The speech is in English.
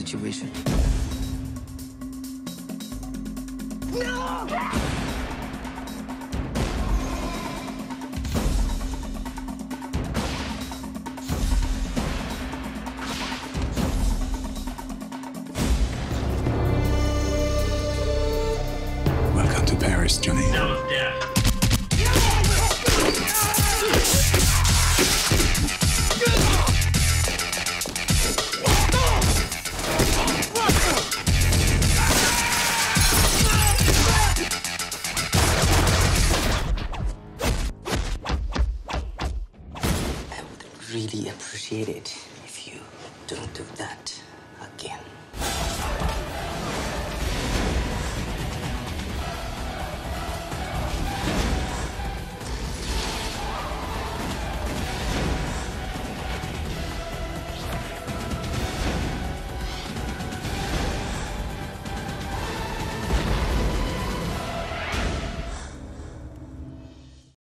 situation. No! Welcome to Paris, Johnny. Really appreciate it if you don't do that.